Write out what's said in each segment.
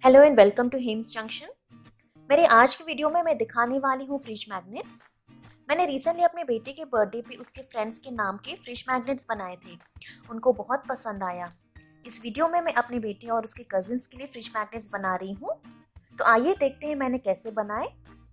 Hello and welcome to Hem's junction. मेरे आज की वीडियो में मैं दिखाने वाली हूँ फ्रिज मैग्नेट्स। मैंने रिसेंटली अपने बेटे के बर्थडे पे उसके फ्रेंड्स के नाम के फ्रिज मैग्नेट्स बनाए थे। उनको बहुत पसंद आया। इस वीडियो में मैं अपने बेटे और उसके कजिन्स के लिए फ्रिज मैग्नेट्स बना रही हूँ। तो आइए देखते हैं मैंने कैसे बनाए।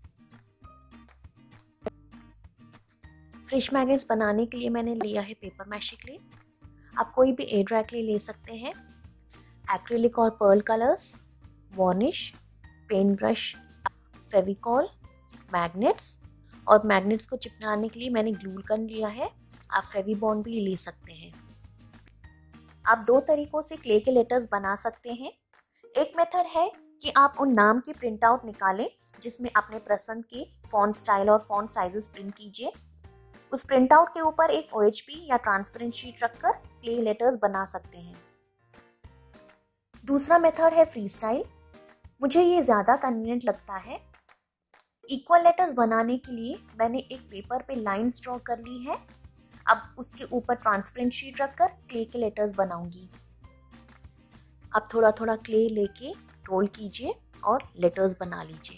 फ्रिज मैग्नेट्स बनाने के लिए मैंने लिया है पेपर मैशे क्ले। आप कोई भी एयर ड्राई क्ले ले सकते हैं। एक्रिलिक और pearl colours, varnish, paint brush, Fevicol, magnets और मैग्नेट्स को चिपकाने के लिए मैंने ग्लू गन लिया है। आप फेविबॉन्ड भी ले सकते हैं। आप दो तरीकों से क्ले के लेटर्स बना सकते हैं। एक मेथड है कि आप उन नाम की प्रिंट आउट निकालें जिसमें अपने पसंद के फॉन्ट स्टाइल और फॉन्ट साइजेस प्रिंट कीजिए। उस प्रिंट आउट के ऊपर एक OHP या ट्रांसपेरेंट शीट रखकर क्ले लेटर्स बना सकते हैं। दूसरा मेथड है फ्री स्टाइल। मुझे ये ज़्यादा कन्वीनियंट लगता है। इक्वल लेटर्स बनाने के लिए मैंने एक पेपर पे लाइंस ड्रॉ कर ली है। अब उसके ऊपर ट्रांसपेरेंट शीट रखकर क्ले के लेटर्स बनाऊंगी। अब थोड़ा थोड़ा क्ले लेके रोल कीजिए और लेटर्स बना लीजिए।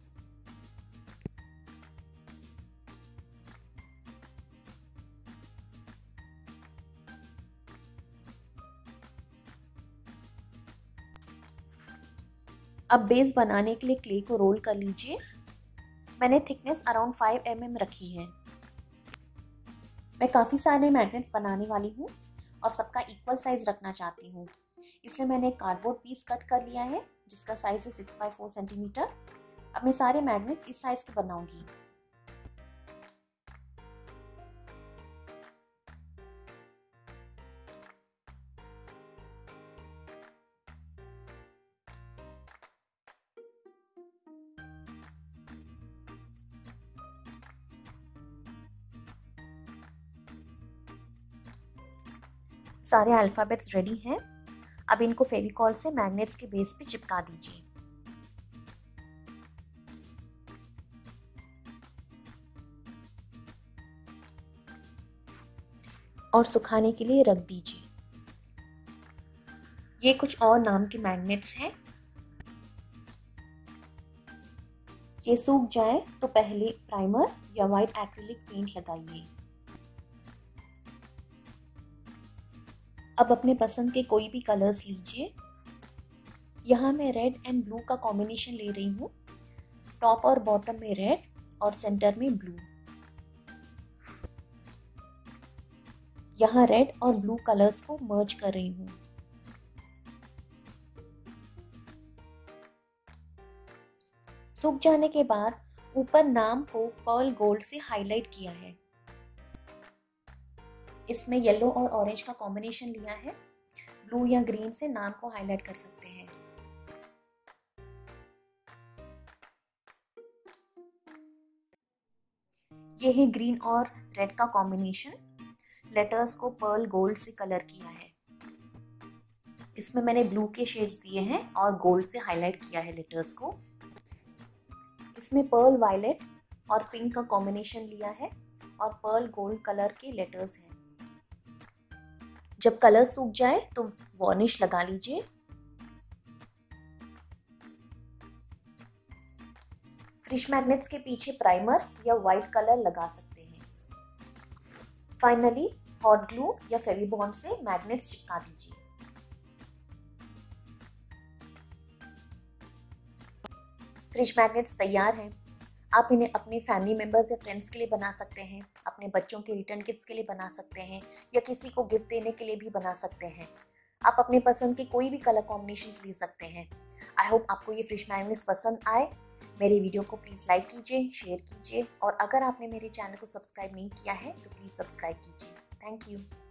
अब बेस बनाने के लिए क्ले को रोल कर लीजिए। मैंने थिकनेस अराउंड 5 mm रखी है। मैं काफ़ी सारे मैग्नेट्स बनाने वाली हूँ और सबका इक्वल साइज रखना चाहती हूँ, इसलिए मैंने एक कार्डबोर्ड पीस कट कर लिया है जिसका साइज है 6x4 सेंटीमीटर। अब मैं सारे मैग्नेट्स इस साइज के बनाऊंगी। सारे अल्फ़ाबेट्स रेडी हैं। अब इनको फेविकॉल से मैग्नेट्स के बेस पे चिपका दीजिए। और सुखाने के लिए रख दीजिए। ये कुछ और नाम के मैग्नेट्स हैं। ये सूख जाए तो पहले प्राइमर या वाइट एक्रिलिक पेंट लगाइए। अब अपने पसंद के कोई भी कलर्स लीजिए। यहाँ मैं रेड एंड ब्लू का कॉम्बिनेशन ले रही हूँ। टॉप और बॉटम में रेड और सेंटर में ब्लू। यहाँ रेड और ब्लू कलर्स को मर्ज कर रही हूँ। सूख जाने के बाद ऊपर नाम को पर्ल गोल्ड से हाईलाइट किया है। इसमें येलो और ऑरेंज का कॉम्बिनेशन लिया है। ब्लू या ग्रीन से नाम को हाईलाइट कर सकते हैं। ये है ग्रीन और रेड का कॉम्बिनेशन। लेटर्स को पर्ल गोल्ड से कलर किया है। इसमें मैंने ब्लू के शेड्स दिए हैं और गोल्ड से हाईलाइट किया है लेटर्स को। इसमें पर्ल वायलेट और पिंक का कॉम्बिनेशन लिया है और पर्ल गोल्ड कलर के लेटर्स हैं। जब कलर सूख जाए तो वार्निश लगा लीजिए। फ्रिज मैग्नेट्स के पीछे प्राइमर या वाइट कलर लगा सकते हैं। फाइनली हॉट ग्लू या फेविबॉन्ड से मैग्नेट्स चिपका दीजिए। फ्रिज मैग्नेट्स तैयार हैं। आप इन्हें अपने फैमिली मेंबर्स या फ्रेंड्स के लिए बना सकते हैं, अपने बच्चों के रिटर्न गिफ्ट्स के लिए बना सकते हैं या किसी को गिफ्ट देने के लिए भी बना सकते हैं। आप अपने पसंद के कोई भी कलर कॉम्बिनेशंस ले सकते हैं। आई होप आपको ये फ्रिज मैग्नेट्स पसंद आए। मेरे वीडियो को प्लीज़ लाइक कीजिए, शेयर कीजिए और अगर आपने मेरे चैनल को सब्सक्राइब नहीं किया है तो प्लीज़ सब्सक्राइब कीजिए। Thank you.